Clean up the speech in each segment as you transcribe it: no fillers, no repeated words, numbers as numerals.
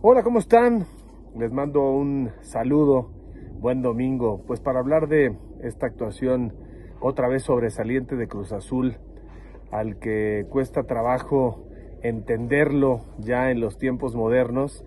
Hola, ¿cómo están? Les mando un saludo, buen domingo, pues para hablar de esta actuación otra vez sobresaliente de Cruz Azul, al que cuesta trabajo entenderlo ya en los tiempos modernos,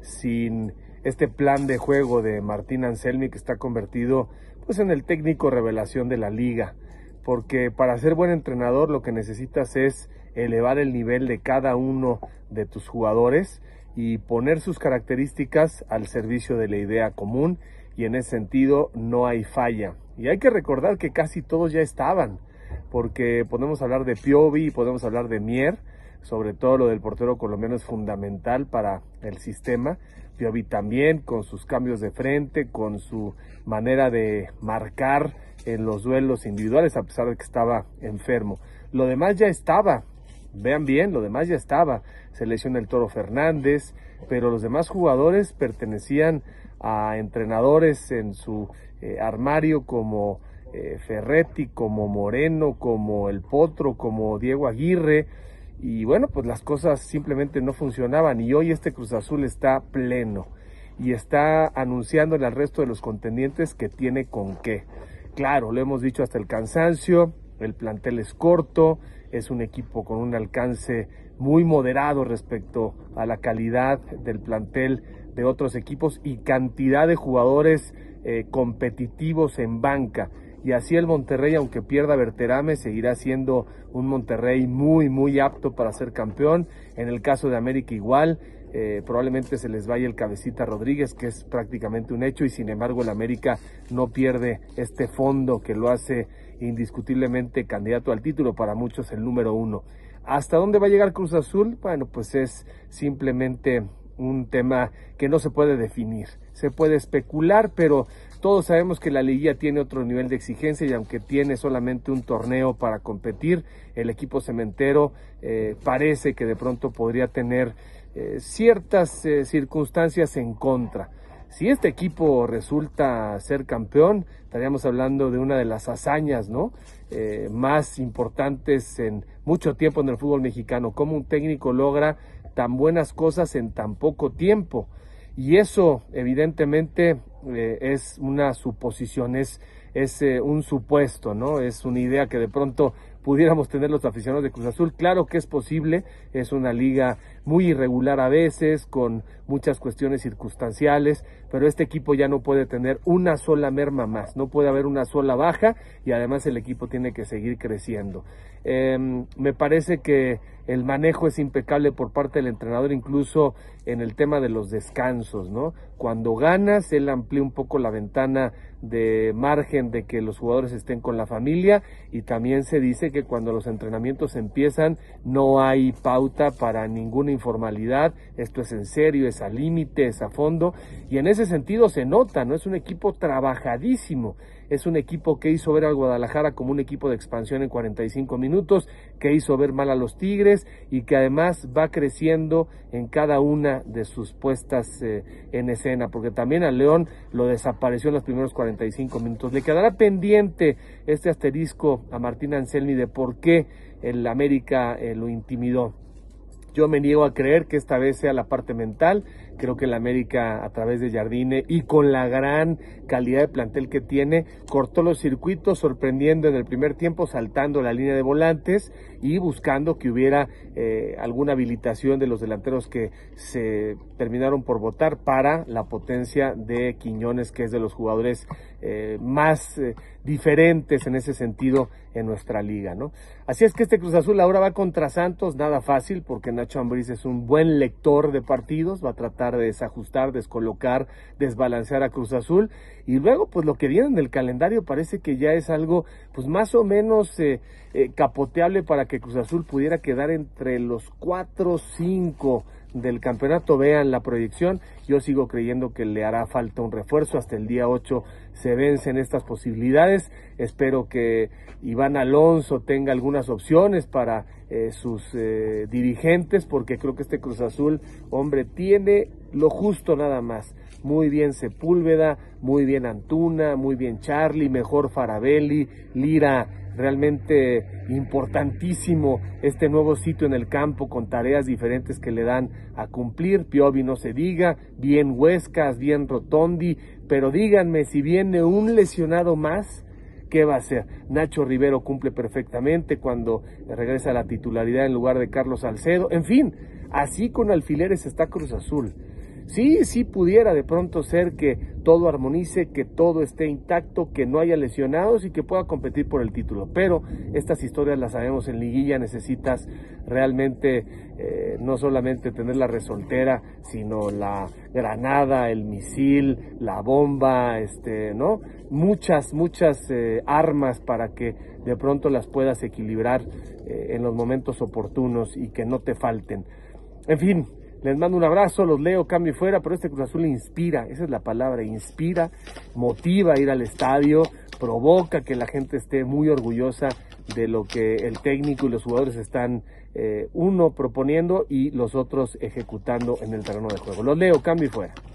sin este plan de juego de Martín Anselmi, que está convertido pues en el técnico revelación de la liga, porque para ser buen entrenador lo que necesitas es elevar el nivel de cada uno de tus jugadores y poner sus características al servicio de la idea común, y en ese sentido no hay falla. Y hay que recordar que casi todos ya estaban, porque podemos hablar de Piovi y podemos hablar de Mier, sobre todo lo del portero colombiano es fundamental para el sistema. Piovi también, con sus cambios de frente, con su manera de marcar en los duelos individuales, a pesar de que estaba enfermo. Lo demás ya estaba. Vean bien, lo demás ya estaba. Se lesiona el Toro Fernández, pero los demás jugadores pertenecían a entrenadores en su armario como Ferretti, como Moreno, como El Potro, como Diego Aguirre, y bueno, pues las cosas simplemente no funcionaban, y hoy este Cruz Azul está pleno y está anunciándole al resto de los contendientes que tiene con qué. Claro, lo hemos dicho hasta el cansancio, el plantel es corto, es un equipo con un alcance muy moderado respecto a la calidad del plantel de otros equipos y cantidad de jugadores competitivos en banca. Y así el Monterrey, aunque pierda Berterame, seguirá siendo un Monterrey muy apto para ser campeón. En el caso de América igual, probablemente se les vaya el Cabecita Rodríguez, que es prácticamente un hecho, y sin embargo el América no pierde este fondo que lo hace indiscutiblemente candidato al título, para muchos el número uno. ¿Hasta dónde va a llegar Cruz Azul? Bueno, pues es simplemente un tema que no se puede definir. Se puede especular, pero todos sabemos que la liguilla tiene otro nivel de exigencia, y aunque tiene solamente un torneo para competir, el equipo cementero parece que de pronto podría tener ciertas circunstancias en contra. Si este equipo resulta ser campeón, estaríamos hablando de una de las hazañas, ¿no?, más importantes en mucho tiempo en el fútbol mexicano. Cómo un técnico logra tan buenas cosas en tan poco tiempo. Y eso evidentemente es una suposición, es un supuesto, ¿no? Es una idea que de pronto pudiéramos tener los aficionados de Cruz Azul. Claro que es posible, es una liga muy irregular a veces, con muchas cuestiones circunstanciales, pero este equipo ya no puede tener una sola merma más, no puede haber una sola baja, y además el equipo tiene que seguir creciendo. Me parece que el manejo es impecable por parte del entrenador, incluso en el tema de los descansos, ¿no? Cuando ganas, él amplía un poco la ventana de margen de que los jugadores estén con la familia, y también se dice que cuando los entrenamientos empiezan no hay pauta para ninguna informalidad. Esto es en serio, es al límite, es a fondo, y en ese sentido se nota, ¿no? Es un equipo trabajadísimo. Es un equipo que hizo ver al Guadalajara como un equipo de expansión en 45 minutos, que hizo ver mal a los Tigres, y que además va creciendo en cada una de sus puestas en escena, porque también a León lo desapareció en los primeros 45 minutos. Le quedará pendiente este asterisco a Martín Anselmi de por qué el América lo intimidó. Yo me niego a creer que esta vez sea la parte mental. Creo que el América, a través de Jardine y con la gran calidad de plantel que tiene, cortó los circuitos, sorprendiendo en el primer tiempo, saltando la línea de volantes y buscando que hubiera alguna habilitación de los delanteros que se terminaron por votar para la potencia de Quiñones, que es de los jugadores más diferentes en ese sentido en nuestra liga, ¿no? Así es que este Cruz Azul ahora va contra Santos, nada fácil, porque Nacho Ambriz es un buen lector de partidos, va a tratar de desajustar, descolocar, desbalancear a Cruz Azul, y luego pues lo que viene en el calendario parece que ya es algo pues más o menos capoteable para que Cruz Azul pudiera quedar entre los 4 o 5 del campeonato. Vean la proyección. Yo sigo creyendo que le hará falta un refuerzo. Hasta el día 8 se vencen estas posibilidades. Espero que Iván Alonso tenga algunas opciones para sus dirigentes, porque creo que este Cruz Azul, hombre, tiene lo justo nada más muy bien Sepúlveda, muy bien Antuna, muy bien Charlie, mejor Farabelli, Lira, realmente importantísimo este nuevo sitio en el campo con tareas diferentes que le dan a cumplir. Piovi no se diga, bien Huescas, bien Rotondi, pero díganme, si viene un lesionado más, ¿qué va a hacer? Nacho Rivero cumple perfectamente cuando regresa a la titularidad en lugar de Carlos Salcedo. En fin, así con alfileres está Cruz Azul. Sí pudiera de pronto ser que todo armonice, que todo esté intacto, que no haya lesionados y que pueda competir por el título. Pero estas historias las sabemos en liguilla, necesitas realmente no solamente tener la resoltera, sino la granada, el misil, la bomba, ¿no? Muchas armas para que de pronto las puedas equilibrar en los momentos oportunos y que no te falten. En fin, les mando un abrazo, los leo, cambio y fuera, pero este Cruz Azul inspira, esa es la palabra, inspira, motiva a ir al estadio, provoca que la gente esté muy orgullosa de lo que el técnico y los jugadores están, uno proponiendo y los otros ejecutando en el terreno de juego. Los leo, cambio y fuera.